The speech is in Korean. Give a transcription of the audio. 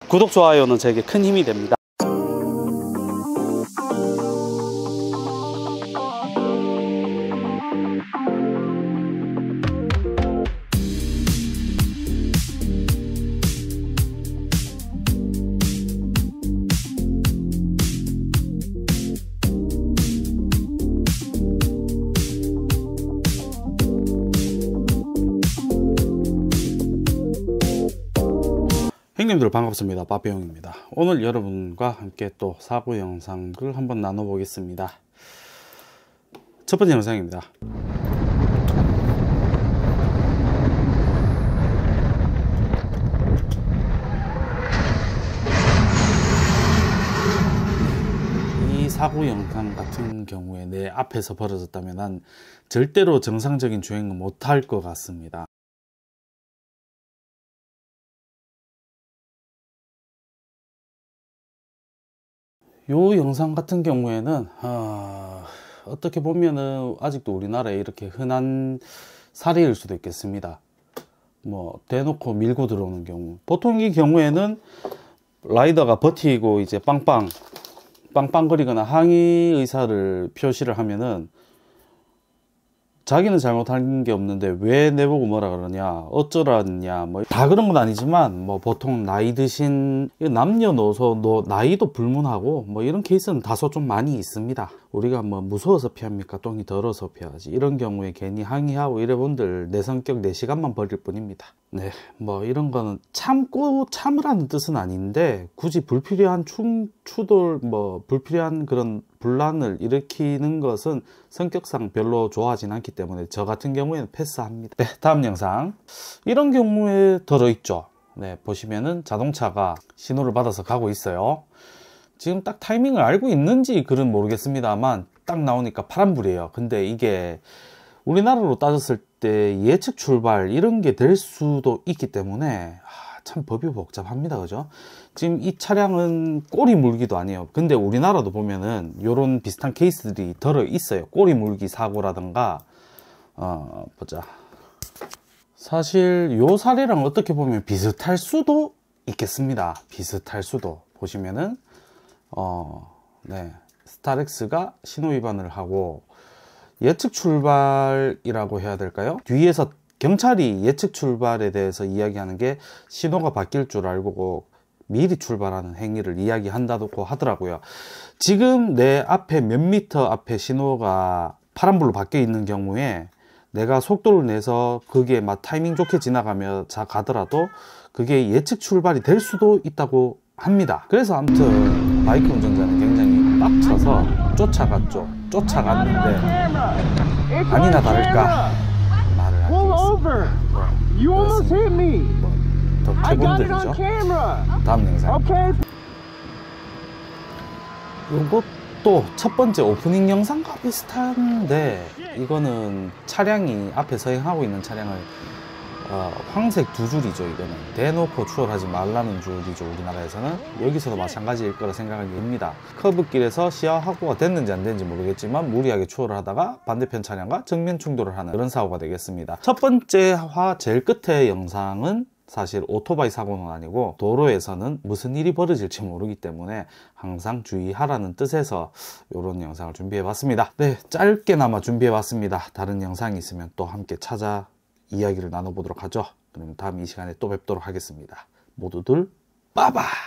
구독, 좋아요는 제게 큰 힘이 됩니다. 형님들 반갑습니다. 빠삐용입니다. 오늘 여러분과 함께 또 사고 영상을 한번 나눠 보겠습니다. 첫 번째 영상입니다. 이 사고 영상 같은 경우에 내 앞에서 벌어졌다면 난 절대로 정상적인 주행을 못할 것 같습니다. 요 영상 같은 경우에는 어떻게 보면은 아직도 우리나라에 이렇게 흔한 사례일 수도 있겠습니다. 뭐 대놓고 밀고 들어오는 경우, 보통 이 경우에는 라이더가 버티고 이제 빵빵거리거나 항의 의사를 표시를 하면은 자기는 잘못한 게 없는데 왜 내보고 뭐라 그러냐, 어쩌라냐, 뭐 다 그런 건 아니지만 뭐 보통 나이 드신 남녀노소 나이도 불문하고 뭐 이런 케이스는 다소 좀 많이 있습니다. 우리가 뭐 무서워서 피합니까? 똥이 더러워서 피하지. 이런 경우에 괜히 항의하고 이래본들 내 성격 내 시간만 버릴 뿐입니다. 네, 뭐 이런 거는 참으라는 뜻은 아닌데 굳이 불필요한 추돌, 뭐 불필요한 그런 분란을 일으키는 것은 성격상 별로 좋아하진 않기 때문에 저 같은 경우에는 패스합니다. 네, 다음 영상. 이런 경우에 들어있죠. 네, 보시면은 자동차가 신호를 받아서 가고 있어요. 지금 딱 타이밍을 알고 있는지 그건 모르겠습니다만 딱 나오니까 파란불이에요. 근데 이게 우리나라로 따졌을 때 예측 출발 이런 게 될 수도 있기 때문에 참 법이 복잡합니다. 그죠? 지금 이 차량은 꼬리 물기도 아니에요. 근데 우리나라도 보면은 요런 비슷한 케이스들이 들어 있어요. 꼬리 물기 사고라든가 보자. 사실 요 사례랑 어떻게 보면 비슷할 수도 있겠습니다. 비슷할 수도. 보시면은 네, 스타렉스가 신호 위반을 하고 예측 출발이라고 해야 될까요? 뒤에서 경찰이 예측 출발에 대해서 이야기하는 게 신호가 바뀔 줄 알고 미리 출발하는 행위를 이야기한다고 하더라고요. 지금 내 앞에 몇 미터 앞에 신호가 파란불로 바뀌어 있는 경우에 내가 속도를 내서 그게 막 타이밍 좋게 지나가며 가더라도 그게 예측 출발이 될 수도 있다고 합니다. 그래서 아무튼 바이크 운전자는 굉장히 빡쳐서 쫓아갔죠. 쫓아갔는데 아니나 다를까 말을 하고 있습니다. 더 캐본들이죠. 다음 영상. 이것도 첫 번째 오프닝 영상과 비슷한데 이거는 차량이 앞에 서행하고 있는 차량을 황색 두 줄이죠. 이거는 대놓고 추월하지 말라는 줄이죠. 우리나라에서는 여기서도 마찬가지일 거라 생각이 듭니다. 커브길에서 시야확보가 됐는지 안 됐는지 모르겠지만 무리하게 추월을 하다가 반대편 차량과 정면 충돌을 하는 그런 사고가 되겠습니다. 첫 번째와 제일 끝의 영상은 사실 오토바이 사고는 아니고 도로에서는 무슨 일이 벌어질지 모르기 때문에 항상 주의하라는 뜻에서 이런 영상을 준비해 봤습니다. 네, 짧게나마 준비해 봤습니다. 다른 영상이 있으면 또 함께 찾아 이야기를 나눠보도록 하죠. 그럼 다음 이 시간에 또 뵙도록 하겠습니다. 모두들 빠바!